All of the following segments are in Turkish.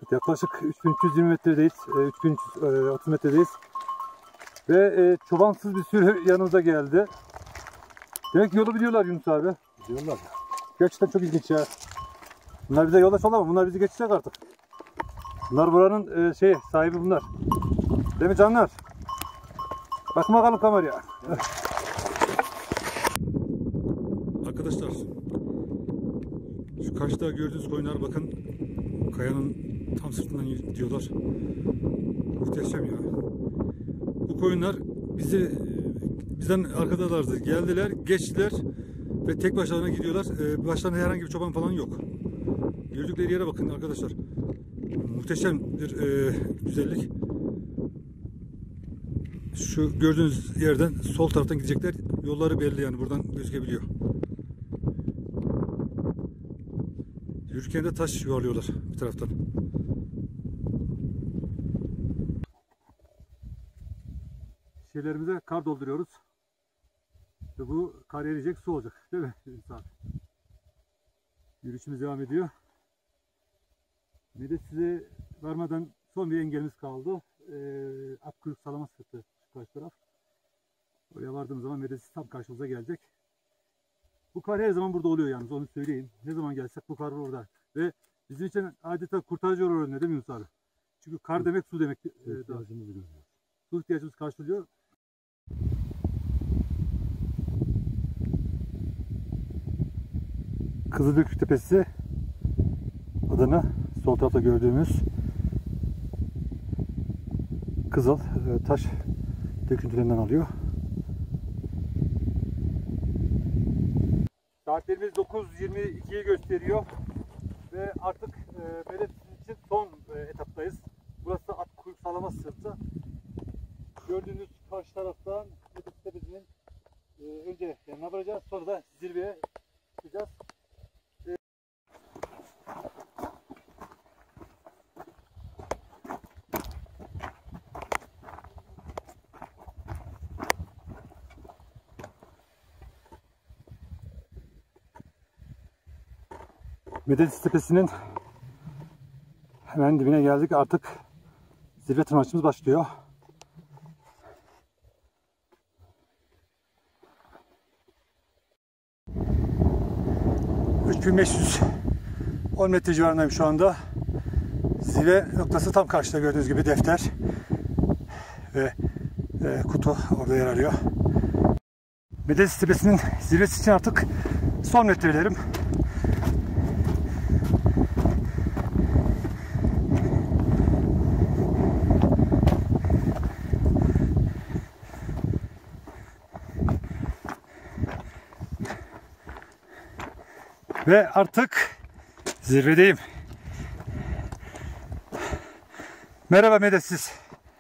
Evet, yaklaşık 3320 metredeyiz. 3330 metredeyiz. Ve çobansız bir sürü yanımıza geldi. Demek ki yolu biliyorlar Yunus abi. Biliyorlar. Gerçekten çok ilginç ya. Bunlar bize yoldaş olamaz. Bunlar bizi geçecek artık. Bunlar buranın sahibi bunlar. Değil mi canlar? Bakın bakalım kameraya. Arkadaşlar, şu karşıda gördüğünüz koyunlar bakın. Kayanın tam sırtından gidiyorlar. Muhteşem ya. Bu koyunlar bizden arkadalardı. Geldiler, geçtiler ve tek başlarına gidiyorlar. Başlarında herhangi bir çoban falan yok. Gördükleri yere bakın arkadaşlar. Muhteşem bir güzellik. Şu gördüğünüz yerden sol taraftan gidecekler. Yolları belli, yani buradan gözükebiliyor. Yürürken de taş yuvarlıyorlar bir taraftan. Şişelerimize kar dolduruyoruz. Ve bu kar eriyecek, su olacak. Değil mi? Yürüyüşümüz devam ediyor. Medet size varmadan son bir engelimiz kaldı. Akkuyruk salama sırtı şu karşı taraf. Oraya vardığımız zaman Medet tam karşımıza gelecek. Bu kar her zaman burada oluyor yalnız, onu söyleyeyim. Ne zaman gelsek bu kar burada. Ve bizim için adeta kurtarıcı rol oynuyor değil mi Yunus abi? Çünkü kar demek su demek. Su ihtiyacımız karşılıyor. Kızılbükü Tepesi adını sol tarafta gördüğümüz kızıl taş döküntülerinden alıyor. Saatlerimiz 9:22'yi gösteriyor ve artık Medet için son etaptayız. Burası Akkuyruk salama sırtı. Gördüğünüz karşı taraftan Medet Tepesi'nin önce yanına varacağız, sonra da zirveye çıkacağız. Medet Tepesi'nin hemen dibine geldik. Artık zirve tırmanışımız başlıyor. ...3510 metre civarındayım şu anda. Zirve noktası tam karşıda gördüğünüz gibi defter ve kutu orada yer alıyor. Medet Tepesi'nin zirvesi için artık son metrelerim. Ve artık zirvedeyim. Merhaba Medetsiz.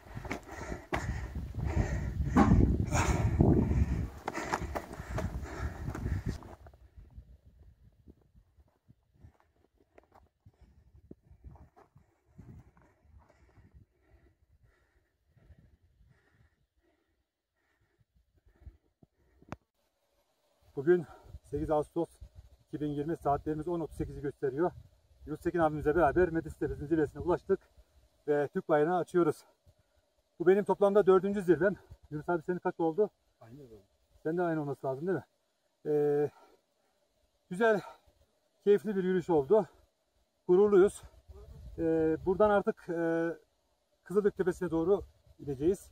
Bugün 8 Ağustos 2020, saatlerimiz 10.38'i gösteriyor. Yunus Tekin abimizle beraber Medet Tepesi'nin zirvesine ulaştık ve Türk bayrağını açıyoruz. Bu benim toplamda 4. zirvem. Yunus abi senin kaç oldu? Aynı oldu. Sen de aynı olması lazım değil mi? Güzel, keyifli bir yürüyüş oldu. Gururluyuz. Buradan artık Kızılbükü Tepesi'ne doğru gideceğiz.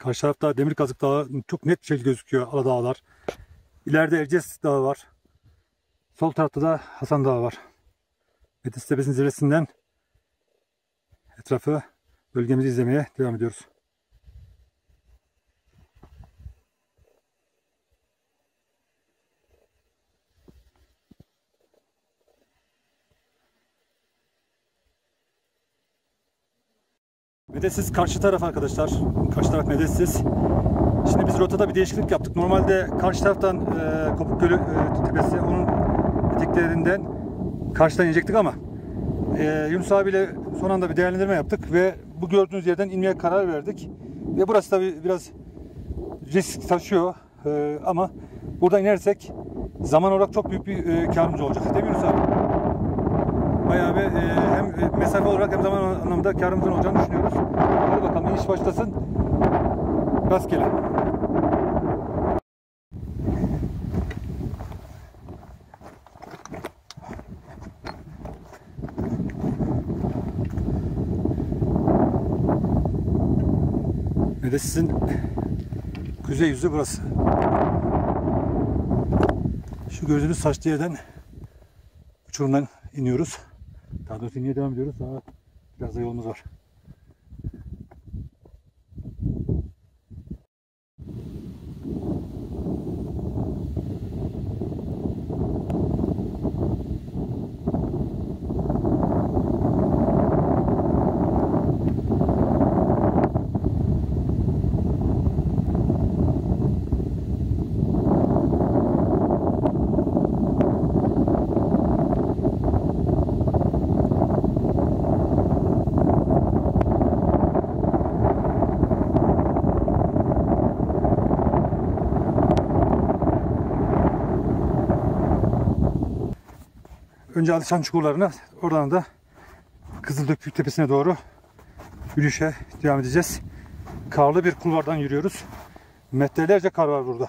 Karşı tarafta Demirkazık Dağı çok net bir şekilde gözüküyor. Aladağlar. İleride Erciyes Dağı var. Sol tarafta da Hasan Dağı var. Medes Tepesi'nin zirvesinden etrafı, bölgemizi izlemeye devam ediyoruz. Medesiz karşı taraf arkadaşlar. Karşı taraf Medesiz. Şimdi biz rotada bir değişiklik yaptık. Normalde karşı taraftan Kopuk Gölü tepesi, onun eteklerinden karşıdan inecektik ama Yunus abiyle son anda bir değerlendirme yaptık ve bu gördüğünüz yerden inmeye karar verdik. Ve burası tabi biraz risk taşıyor ama buradan inersek zaman olarak çok büyük bir karımız olacak. Değil mi Yunus abi? Bayağı bir hem mesafe olarak hem zaman anlamda karımızın olacağını düşünüyoruz. Hadi bakalım, iniş başlasın. Rastgele. Medesiz'in kuzey yüzü burası. Şu gördüğünüz saçlı yerden uçurumdan iniyoruz. Daha doğrusu inmeye devam ediyoruz. Daha biraz da yolumuz var. Önce Alişan çukurlarına, oradan da Kızıldök Tepesi'ne doğru yürüyüşe devam edeceğiz. Karlı bir kulvardan yürüyoruz. Metrelerce kar var burada.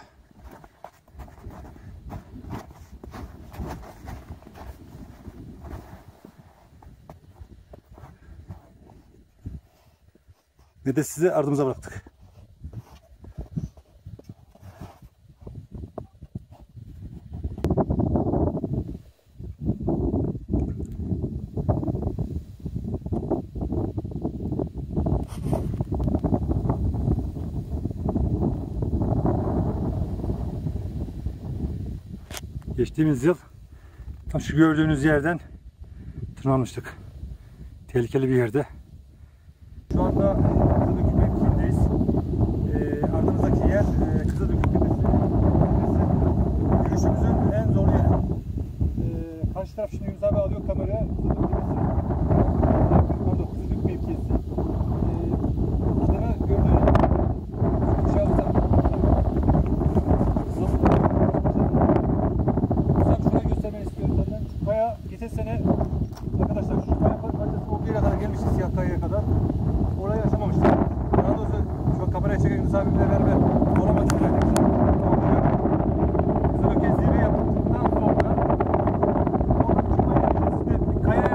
Ve de sizi ardımıza bıraktık. Geçtiğimiz yıl tam şu gördüğünüz yerden tırmanmıştık. Tehlikeli bir yerde. Şu anda Kızıldök mevkiindeyiz. Ardımızdaki yer Kızıldök Tepesi. Yürüyüşümüzün en zor yeri. Karşı taraf şimdi Yunus abi alıyor kameraya. Kızıldök Tepesi. Pardon, Kızıldök mevkisi. İşte ne gördüğünüz şey alırsak. Kaya geçen sene arkadaşlar şu kaya parçası o yere kadar gelmişti, siyah kayaya kadar. Orayı aşamamıştık. Daha doğrusu şu an kameraya çeken Yunus abimle beraber olamadık. Kızıldök zirve yaptıktan sonra bir kayaya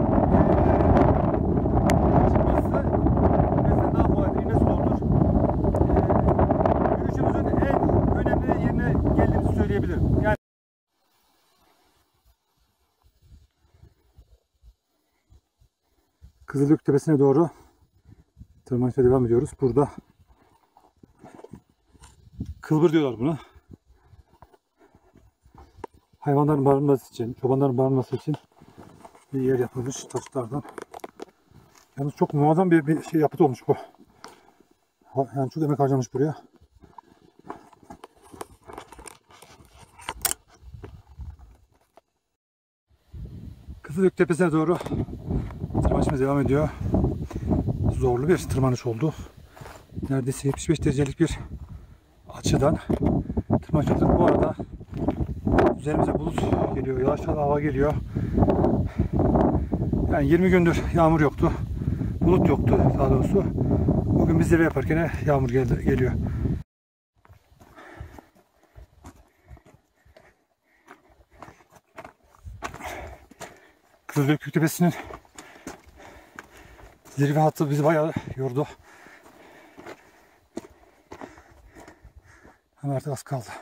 çıkması mesela daha kolay, inmesi zordur. Yürüyüşümüzün en önemli yerine geldiğimizi söyleyebilirim. Yani Kızıldök Tepesi'ne doğru tırmanışa devam ediyoruz. Burada kılbır diyorlar buna. Hayvanların barınması için, çobanların barınması için bir yer yapılmış taşlardan. Yalnız çok muazzam bir şey yapıt olmuş bu. Yani çok emek harcamış buraya. Kızıldök Tepesi'ne doğru tırmanışımız devam ediyor. Zorlu bir tırmanış oldu. Neredeyse 75 derecelik bir açıdan tırmanış yaptık. Bu arada üzerimize bulut geliyor, yağışlı hava geliyor. Yani 20 gündür yağmur yoktu. Bulut yoktu daha doğrusu. Bugün biz zirve yaparken yağmur geliyor. Kızıldök Tepesi'nin zirve hattı bizi bayağı yordu. Ama artık az kaldı.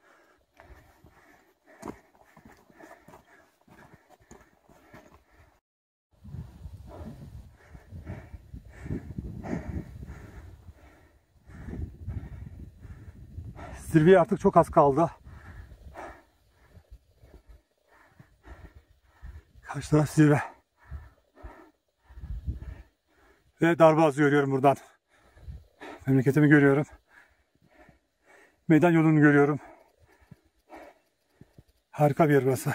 Zirveye artık çok az kaldı. Karşı taraf zirve. Ve Darboğaz'ı görüyorum buradan. Memleketimi görüyorum. Meydan yolunu görüyorum. Harika bir yer burası.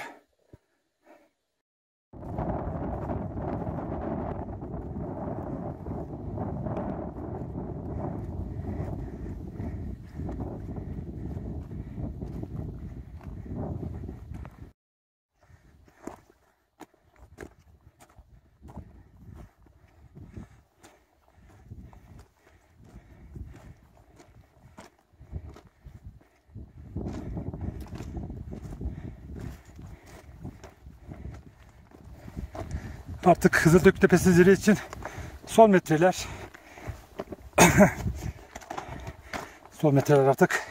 Artık Kızıldök Tepesi zirve için son metreler. Son metreler artık.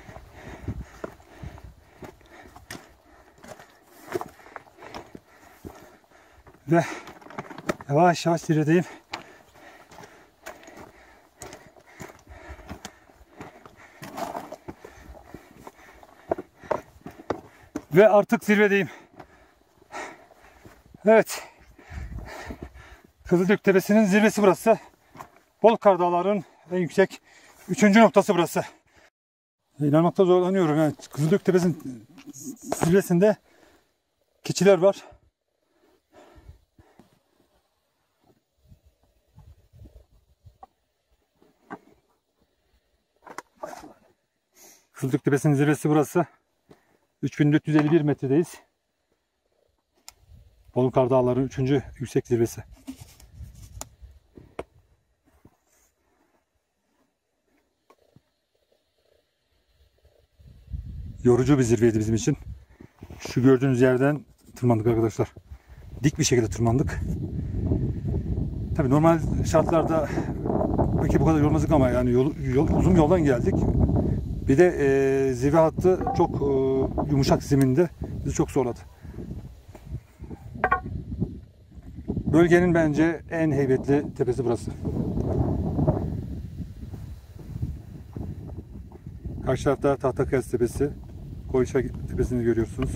Ve yavaş yavaş zirvedeyim. Ve artık zirvedeyim. Evet. Kızıldök Tepesi'nin zirvesi burası. Bolkar Dağları'nın en yüksek 3. noktası burası. İnanmakta zorlanıyorum. Yani Kızıldök Tepesi'nin zirvesinde keçiler var. Kızıldök Tepesi'nin zirvesi burası. 3451 metredeyiz. Bolkar Dağları'nın 3. yüksek zirvesi. Yorucu bir zirveydi bizim için. Şu gördüğünüz yerden tırmandık arkadaşlar. Dik bir şekilde tırmandık. Tabii normal şartlarda belki bu kadar yorulmazdık ama yani uzun yoldan geldik. Bir de zirve hattı çok yumuşak zeminde bizi çok zorladı. Bölgenin bence en heybetli tepesi burası. Karşı tarafta Tahtakaya Tepesi, Koyuşa Tepesi'ni görüyorsunuz.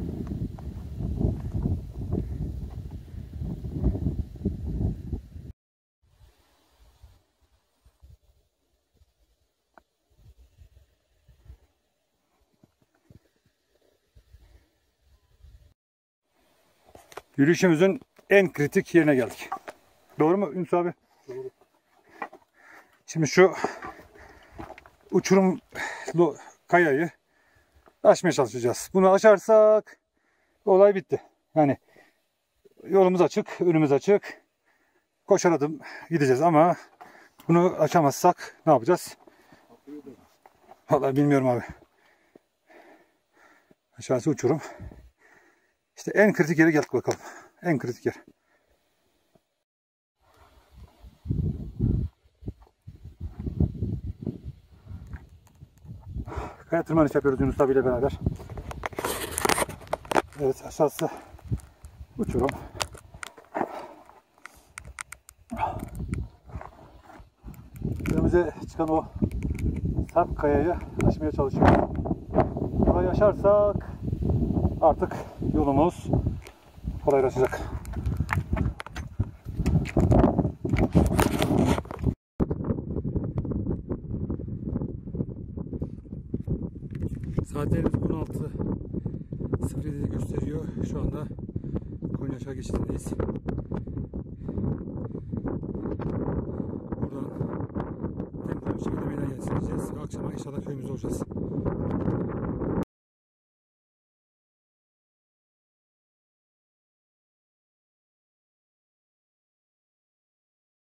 Yürüyüşümüzün en kritik yerine geldik. Doğru mu Yunus abi? Doğru. Şimdi şu uçurumlu kayayı aşmaya çalışacağız. Bunu aşarsak olay bitti. Yani yolumuz açık, önümüz açık. Koşar adım gideceğiz ama bunu aşamazsak ne yapacağız? Vallahi bilmiyorum abi. Aşağısı uçurum. İşte en kritik yere geldik bakalım. En kritik yer. Kaya tırmanış yapıyoruz Yunus abiyle beraber. Evet, aşağısı uçurum. Önümüze çıkan o sarp kayayı aşmaya çalışıyoruz. Burayı aşarsak artık yolumuz kolaylaşacak. Saatlerimiz 16.07'de gösteriyor. Şu anda Konya aşağı geçidindeyiz. Buradan tempolu bir şekilde meydan gezeceğiz ve akşama inşallah köyümüzde olacağız.